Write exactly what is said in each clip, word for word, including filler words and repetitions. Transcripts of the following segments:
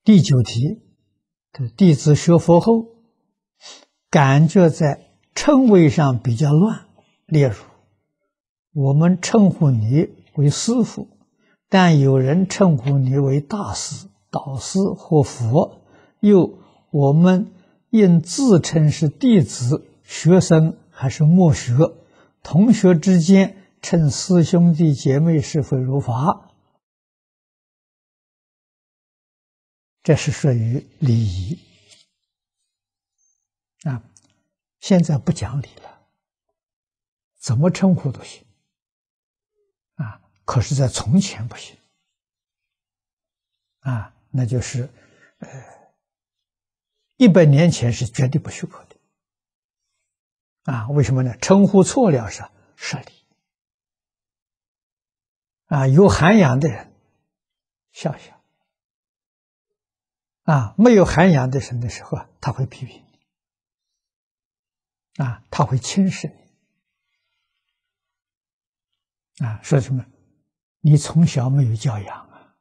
第九题，弟子学佛后，感觉在称谓上比较乱。例如，我们称呼你为师父，但有人称呼你为大师、导师或佛，又我们应自称是弟子、学生还是默学？同学之间称师兄弟姐妹是否如法？这是属于礼仪啊！现在不讲理了，怎么称呼都行啊。可是，在从前不行啊，那就是呃，一百年前是绝对不许可的啊。为什么呢？称呼错了是失礼啊。有涵养的人笑笑。啊，没有涵养的人的时候啊，他会批评你，啊，他会轻视你，啊，说什么？你从小没有教养啊，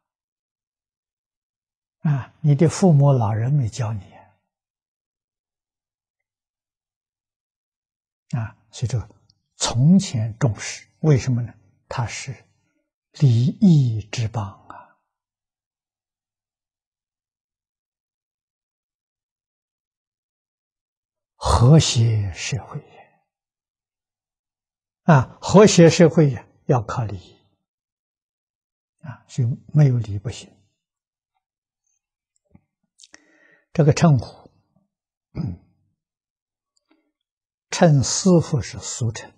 啊，你的父母老人没教你啊，所以这个从前重视，为什么呢？它是礼义之邦。和谐社会啊，和谐社会要靠礼仪啊，所以没有礼不行。这个称呼，嗯，称师父是俗称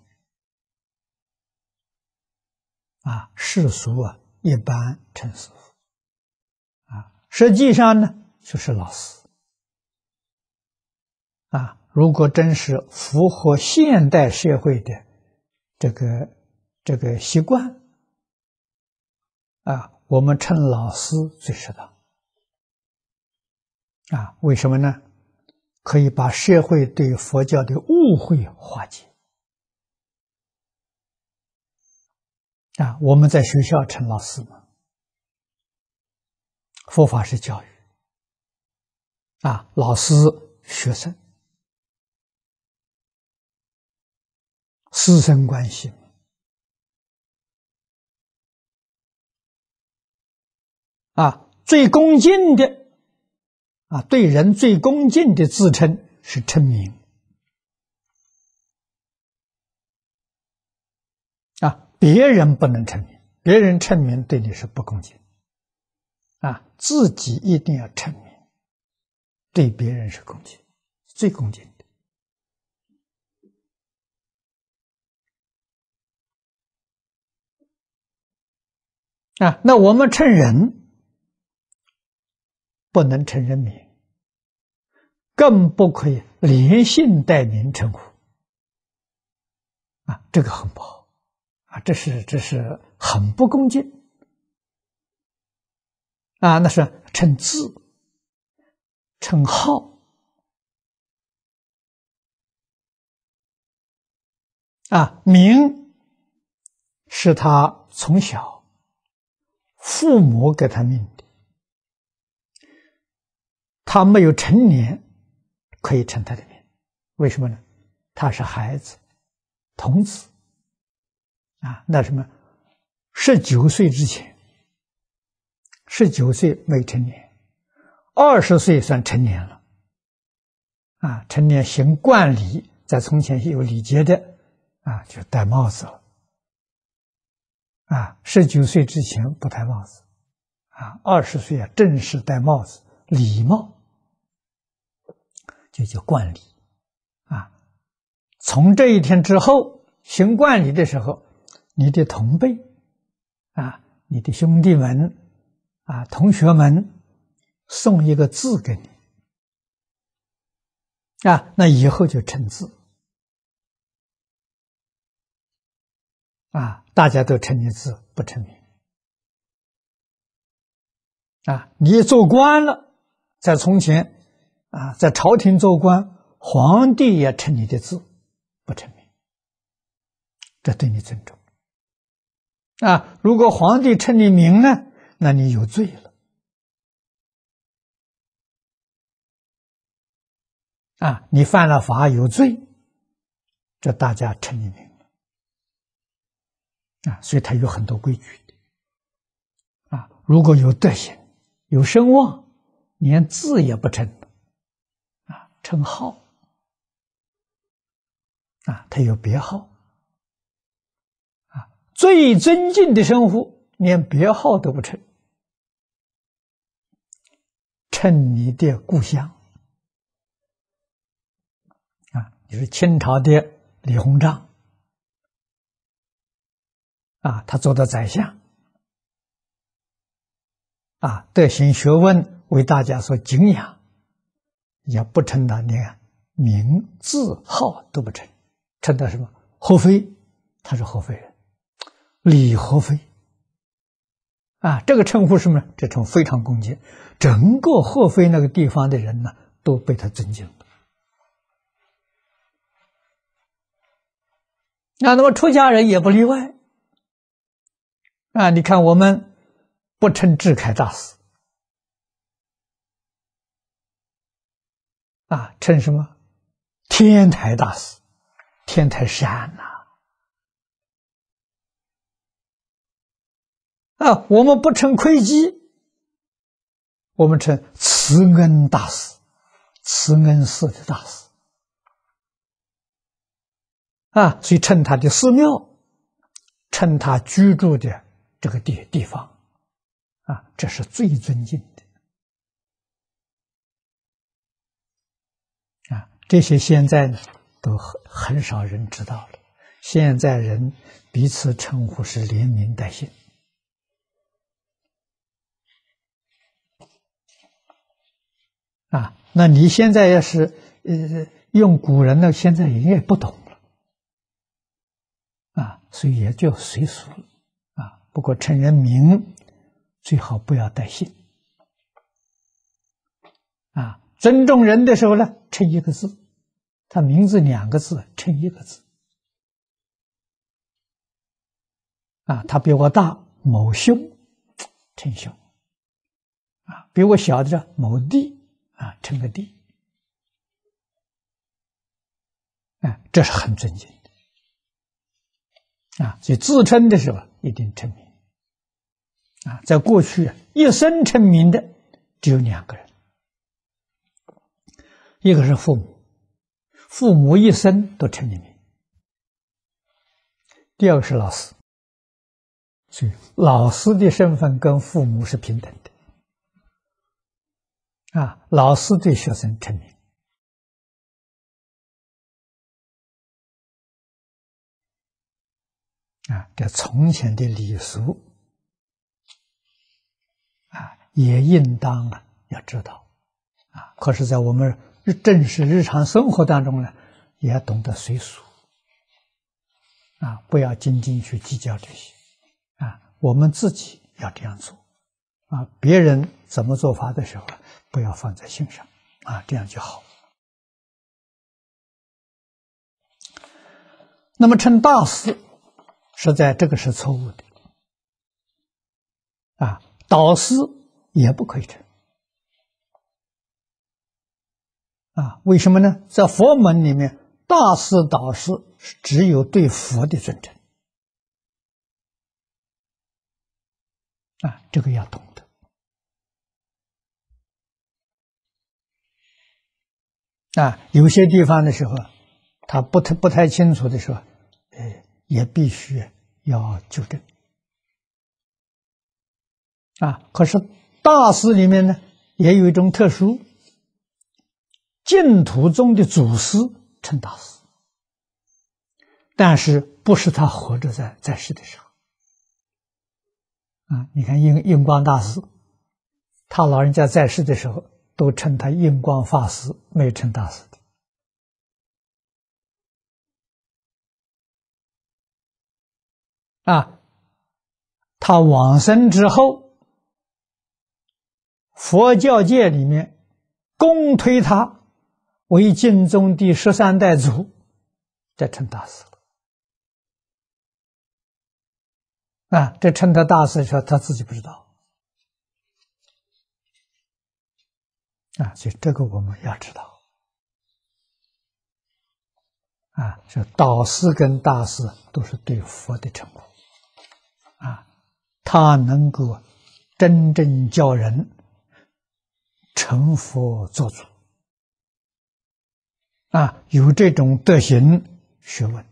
啊，世俗啊一般称师父啊，实际上呢就是老师啊。如果真是符合现代社会的这个这个习惯啊，我们称老师最适当啊。为什么呢？可以把社会对佛教的误会化解啊。我们在学校称老师嘛，佛法是教育啊，老师学生师生关系啊，最恭敬的啊，对人最恭敬的自称是称名啊，别人不能称名，别人称名对你是不恭敬啊，自己一定要称名，对别人是恭敬，最恭敬的啊。那我们称人不能称人名，更不可以连姓带名称呼啊，这个很不好啊，这是这是很不恭敬啊。那是称字、称号啊，名是他从小父母给他命的，他没有成年可以称他的名，为什么呢？他是孩子童子啊，那什么十九岁之前，十九岁没成年，二十岁算成年了啊。成年行冠礼，在从前有礼节的啊，就戴帽子了啊。十九岁之前不戴帽子啊，二十岁啊正式戴帽子，礼帽就叫冠礼啊。从这一天之后行冠礼的时候，你的同辈啊，你的兄弟们啊，同学们送一个字给你啊，那以后就称字啊，大家都称你字不称名啊。你做官了，在从前啊，在朝廷做官，皇帝也称你的字不称名，这对你尊重啊。如果皇帝称你名呢，那你有罪了啊，你犯了法有罪，这大家称你名啊，所以他有很多规矩的啊。如果有德行、有声望，连字也不称啊，称号啊，他有别号啊。最尊敬的称呼，连别号都不称，称你的故乡啊。你是清朝的李鸿章啊，他做的宰相啊，德行学问为大家所敬仰，也不称他连名字号都不称，称他什么？合肥，他是合肥人，李合肥啊，这个称呼是什么？这称非常恭敬，整个合肥那个地方的人呢，都被他尊敬。那那么出家人也不例外啊！你看我们不称智凯大师啊，称什么？天台大师，天台山呐 啊, 啊！我们不称窥基，我们称慈恩大师，慈恩寺的大师啊，所以称他的寺庙，称他居住的这个地地方啊，这是最尊敬的啊。这些现在呢，都很很少人知道了。现在人彼此称呼是连名带姓啊。那你现在要是呃用古人呢，现在人也不懂了啊，所以也就随俗了啊。不过称人名最好不要带姓啊。尊重人的时候呢，称一个字，他名字两个字，称一个字啊。他比我大，某兄，称兄啊。比我小的某弟啊，称个弟，啊，这是很尊敬的啊。所以自称的时候一定称名啊。在过去一生称名的只有两个人，一个是父母，父母一生都称你名；第二个是老师，所以老师的身份跟父母是平等的啊。老师对学生称名啊，这从前的礼俗啊，也应当啊要知道啊。可是，在我们正式日常生活当中呢，也要懂得随俗啊，不要斤斤去计较这些啊。我们自己要这样做啊，别人怎么做法的时候，不要放在心上啊，这样就好。那么称大师，实在这个是错误的啊，导师也不可以称啊。为什么呢？在佛门里面，大师导师只有对佛的尊称啊，这个要懂得啊。有些地方的时候，他不太不太清楚的时候，呃，也必须要纠正啊。可是大师里面呢，也有一种特殊，净土宗的祖师称大师，但是不是他活着在在世的时候啊。你看印印光大师，他老人家在世的时候都称他印光法师，没有称大师的啊。他往生之后，佛教界里面公推他为净宗第十三代祖，再称大师啊。这称他大师的时候，他自己不知道啊。所以这个我们要知道啊，这导师跟大师都是对佛的称呼啊，他能够真正教人成佛作主啊，有这种德行学问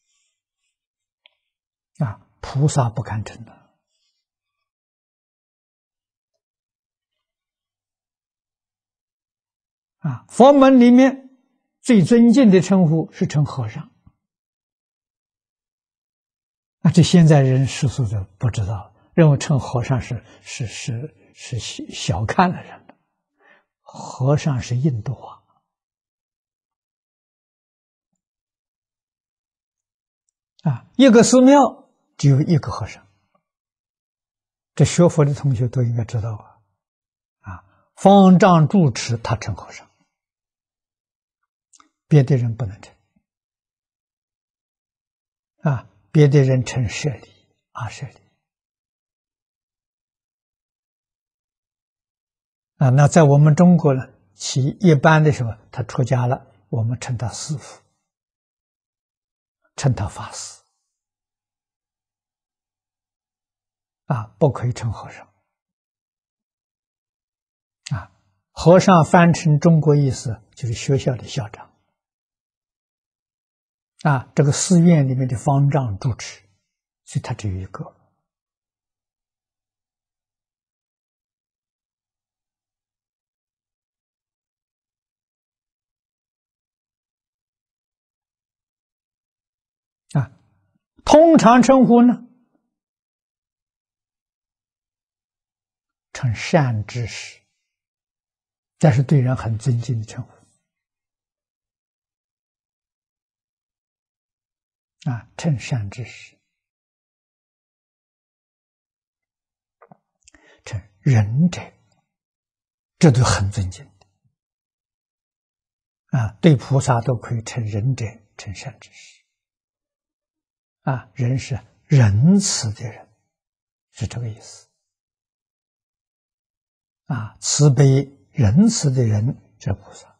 啊，菩萨不敢称的啊。佛门里面最尊敬的称呼是称和尚啊，这现在人世俗的不知道，认为称和尚是是是是小看了人的。和尚是印度话啊，一个寺庙只有一个和尚，这学佛的同学都应该知道啊。啊，方丈住持他称和尚，别的人不能称啊，别的人称舍利阿舍利啊。那在我们中国呢，其一般的时候，他出家了，我们称他师父，称他法师啊，不可以称和尚啊。和尚翻成中国意思就是学校的校长啊，这个寺院里面的方丈住持，所以他只有一个啊。通常称呼呢，称善知识，这是对人很尊敬的称呼啊，称善知识，称仁者，这都很尊敬的啊。对菩萨都可以称仁者，称善知识啊。仁是仁慈的人，是这个意思啊。慈悲仁慈的人，这菩萨。